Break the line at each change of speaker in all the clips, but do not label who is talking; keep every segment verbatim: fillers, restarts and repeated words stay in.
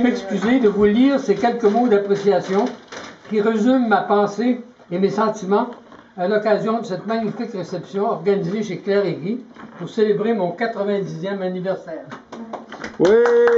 m'excuser de vous lire ces quelques mots d'appréciation qui résument ma pensée et mes sentiments à l'occasion de cette magnifique réception organisée chez Claire et Guy pour célébrer mon quatre-vingt-dixième anniversaire.
Oui!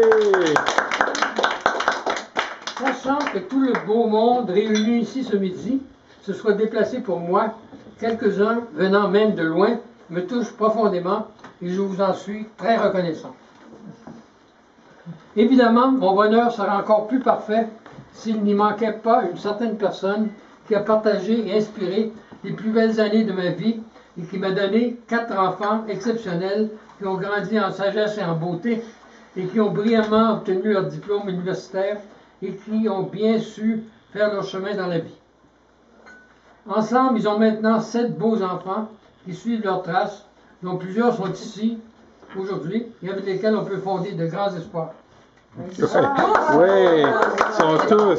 Sachant que tout le beau monde réuni ici ce midi se soit déplacé pour moi, quelques-uns venant même de loin me touchent profondément et je vous en suis très reconnaissant. Évidemment, mon bonheur sera encore plus parfait s'il n'y manquait pas une certaine personne qui a partagé et inspiré les plus belles années de ma vie et qui m'a donné quatre enfants exceptionnels qui ont grandi en sagesse et en beauté et qui ont brillamment obtenu leur diplôme universitaire et qui ont bien su faire leur chemin dans la vie. Ensemble, ils ont maintenant sept beaux enfants qui suivent leurs traces, dont plusieurs sont ici aujourd'hui et avec lesquels on peut fonder de grands espoirs.
Oui, ils sont tous.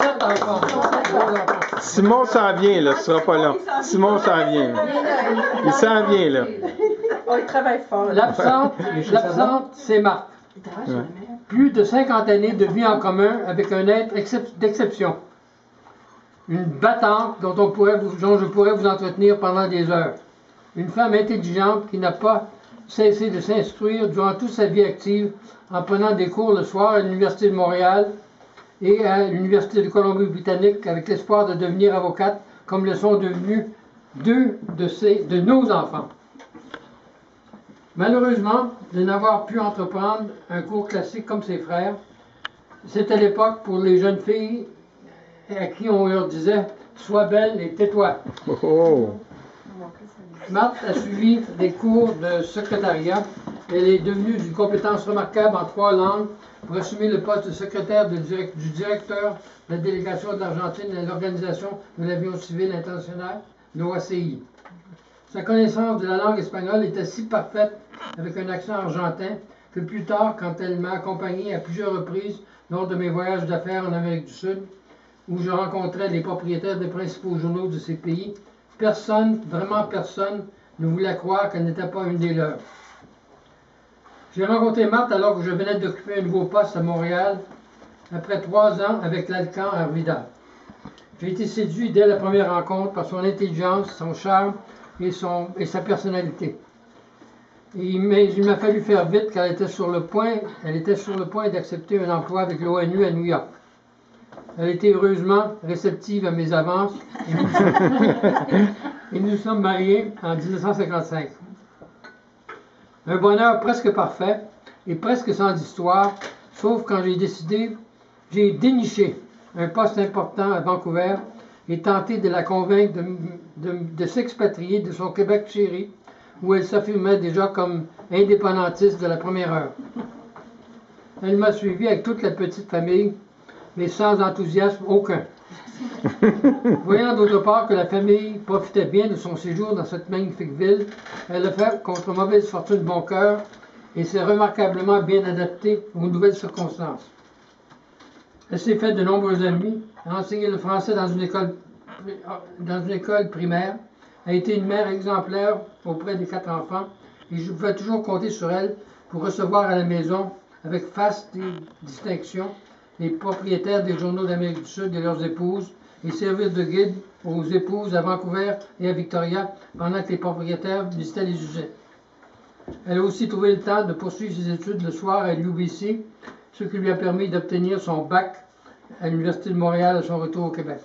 Simon s'en vient, là, ce sera pas long. Simon s'en vient. Il s'en vient, là.
Oh, il travaille fort.
L'absente, l'absente, c'est Marthe.
Ouais.
Plus de cinquante années de vie en commun avec un être d'exception. Une battante dont, on pourrait vous, dont je pourrais vous entretenir pendant des heures. Une femme intelligente qui n'a pas cessé de s'instruire durant toute sa vie active en prenant des cours le soir à l'Université de Montréal et à l'Université de Colombie-Britannique avec l'espoir de devenir avocate comme le sont devenus deux de, ces, de nos enfants. Malheureusement, de n'avoir pu entreprendre un cours classique comme ses frères, c'était l'époque pour les jeunes filles à qui on leur disait « Sois belle et tais-toi ».
Oh.
Marthe a suivi des cours de secrétariat. Elle est devenue d'une compétence remarquable en trois langues pour assumer le poste de secrétaire de direct, du directeur de la délégation de l'Argentine à l'Organisation de l'avion civil international, l'O A C I. Sa connaissance de la langue espagnole était si parfaite avec un accent argentin que plus tard, quand elle m'a accompagné à plusieurs reprises lors de mes voyages d'affaires en Amérique du Sud, où je rencontrais les propriétaires des principaux journaux de ces pays, personne, vraiment personne, ne voulait croire qu'elle n'était pas une des leurs. J'ai rencontré Marthe alors que je venais d'occuper un nouveau poste à Montréal, après trois ans avec l'Alcan à Vidal. J'ai été séduit dès la première rencontre par son intelligence, son charme et, son, et sa personnalité. Et, mais il m'a fallu faire vite car elle était sur le point, elle était sur le point d'accepter un emploi avec l'ONU à New York. Elle était heureusement réceptive à mes avances et nous, et nous sommes mariés en mille neuf cent cinquante-cinq. Un bonheur presque parfait et presque sans histoire, sauf quand j'ai décidé, j'ai déniché un poste important à Vancouver et tenté de la convaincre de, de, de s'expatrier de son Québec chéri, où elle s'affirmait déjà comme indépendantiste de la première heure. Elle m'a suivi avec toute la petite famille, mais sans enthousiasme aucun. Voyant d'autre part que la famille profitait bien de son séjour dans cette magnifique ville, elle a fait contre mauvaise fortune bon cœur et s'est remarquablement bien adaptée aux nouvelles circonstances. Elle s'est faite de nombreux amis, a enseigné le français dans une école, dans une école primaire, a été une mère exemplaire auprès des quatre enfants et je pouvais toujours compter sur elle pour recevoir à la maison, avec faste et distinction, les propriétaires des journaux d'Amérique du Sud et leurs épouses et servir de guide aux épouses à Vancouver et à Victoria pendant que les propriétaires visitaient les usines. Elle a aussi trouvé le temps de poursuivre ses études le soir à l'U B C, ce qui lui a permis d'obtenir son bac à l'Université de Montréal à son retour au Québec.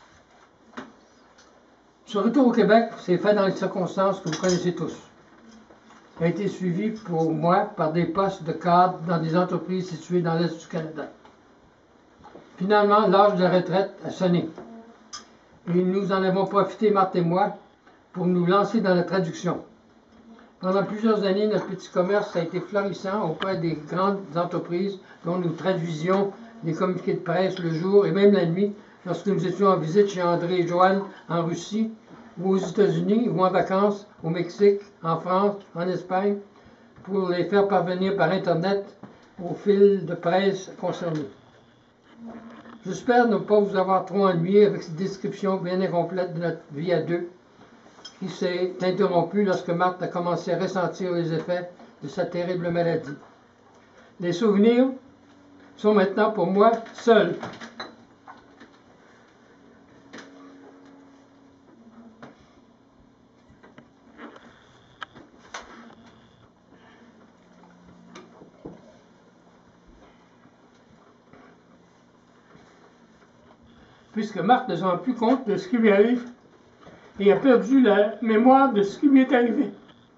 Ce retour au Québec s'est fait dans les circonstances que vous connaissez tous. Il a été suivi pour moi par des postes de cadre dans des entreprises situées dans l'Est du Canada. Finalement, l'âge de la retraite a sonné. Et nous en avons profité, Marthe et moi, pour nous lancer dans la traduction. Pendant plusieurs années, notre petit commerce a été florissant auprès des grandes entreprises dont nous traduisions des communiqués de presse le jour et même la nuit lorsque nous étions en visite chez André et Joanne en Russie ou aux États-Unis ou en vacances au Mexique, en France, en Espagne, pour les faire parvenir par Internet au fil de presse concerné. J'espère ne pas vous avoir trop ennuyé avec cette description bien incomplète de notre vie à deux, qui s'est interrompue lorsque Marthe a commencé à ressentir les effets de sa terrible maladie. Les souvenirs sont maintenant pour moi seuls. Puisque Marthe ne se rend plus compte de ce qui lui arrive et a perdu la mémoire de ce qui lui est arrivé.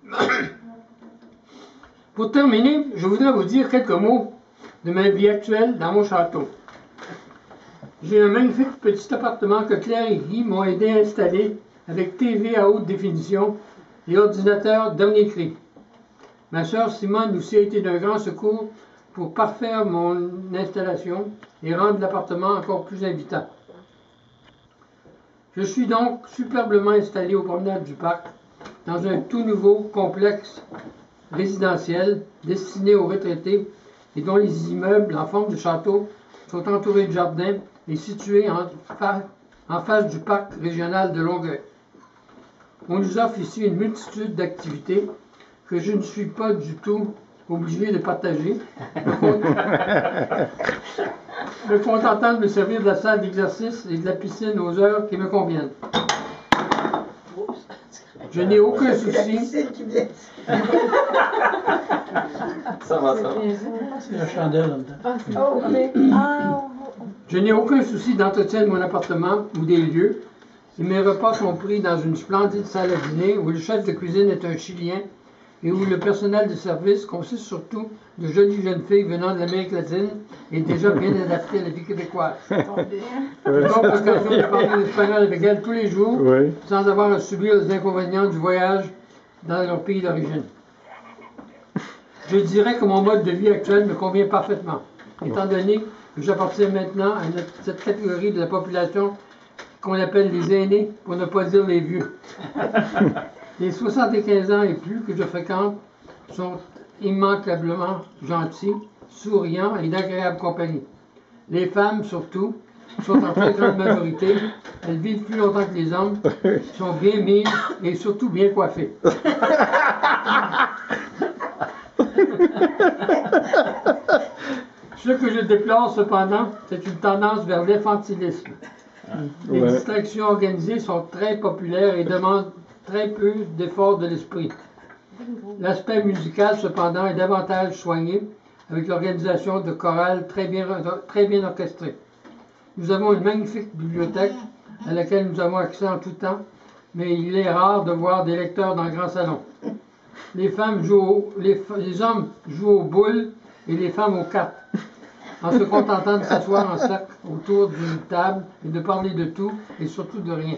Pour terminer, je voudrais vous dire quelques mots de ma vie actuelle dans mon château. J'ai un magnifique petit appartement que Claire et Guy m'ont aidé à installer avec T V à haute définition et ordinateur dernier cri. Ma sœur Simone aussi a été d'un grand secours pour parfaire mon installation et rendre l'appartement encore plus invitant. Je suis donc superbement installé aux promenades du parc, dans un tout nouveau complexe résidentiel destiné aux retraités et dont les immeubles en forme de château sont entourés de jardins et situés en, fa en face du parc régional de Longueuil. On nous offre ici une multitude d'activités que je ne suis pas du tout obligé de partager, me contentant de me servir de la salle d'exercice et de la piscine aux heures qui me conviennent. Je n'ai aucun souci.
Ça va, ça va.
C'est la chandelle en dedans.
Je n'ai aucun souci d'entretien de mon appartement ou des lieux. Et mes repas sont pris dans une splendide salle à dîner où le chef de cuisine est un Chilien et où le personnel de service consiste surtout de jolies jeunes filles venant de l'Amérique latine et déjà bien adaptées à la vie québécoise. J'ai donc l'occasion de parler l'espagnol avec elles tous les jours,
Oui.
sans avoir à subir les inconvénients du voyage dans leur pays d'origine. Je dirais que mon mode de vie actuel me convient parfaitement, étant donné que j'appartiens maintenant à notre- cette catégorie de la population qu'on appelle les aînés, pour ne pas dire les vieux. Les soixante-quinze ans et plus que je fréquente sont immanquablement gentils, souriants et d'agréable compagnie. Les femmes, surtout, sont en très grande majorité. Elles vivent plus longtemps que les hommes, sont bien mises et surtout bien coiffées. Ce que je déplore cependant, c'est une tendance vers l'infantilisme. Les
Ouais.
distractions organisées sont très populaires et demandent très peu d'efforts de l'esprit. L'aspect musical, cependant, est davantage soigné avec l'organisation de chorales très bien, très bien orchestrées. Nous avons une magnifique bibliothèque à laquelle nous avons accès en tout temps, mais il est rare de voir des lecteurs dans le grand salon. Les femmes jouent au- les, les hommes jouent aux boules et les femmes aux cartes, en se contentant de s'asseoir en cercle autour d'une table et de parler de tout et surtout de rien.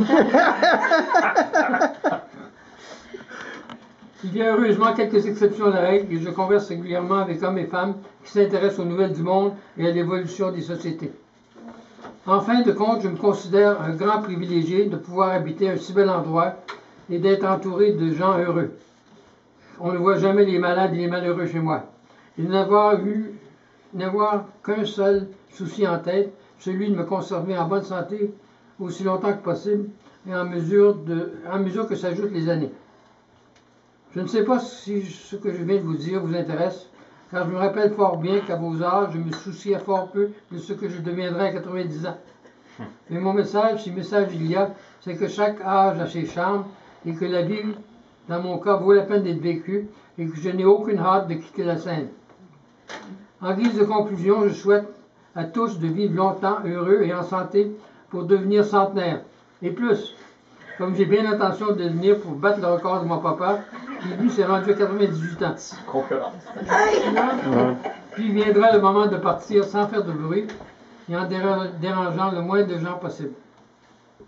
Il y a heureusement quelques exceptions à la règle et je converse régulièrement avec hommes et femmes qui s'intéressent aux nouvelles du monde et à l'évolution des sociétés. En fin de compte, je me considère un grand privilégié de pouvoir habiter un si bel endroit et d'être entouré de gens heureux. On ne voit jamais les malades et les malheureux chez moi. Et de n'avoir eu n'avoir qu'un seul souci en tête, celui de me conserver en bonne santé aussi longtemps que possible et en mesure, de, en mesure que s'ajoutent les années. Je ne sais pas si ce que je viens de vous dire vous intéresse, car je me rappelle fort bien qu'à vos âges, je me souciais fort peu de ce que je deviendrai à quatre-vingt-dix ans. Mais mon message, si message il y a, c'est que chaque âge a ses charmes et que la vie, dans mon cas, vaut la peine d'être vécue et que je n'ai aucune hâte de quitter la scène. En guise de conclusion, je souhaite à tous de vivre longtemps, heureux et en santé pour devenir centenaire. Et plus, comme j'ai bien l'intention de devenir pour battre le record de mon papa, qui lui s'est rendu à quatre-vingt-dix-huit ans.
Concurrence.
Puis viendra le moment de partir sans faire de bruit et en déra- dérangeant le moins de gens possible.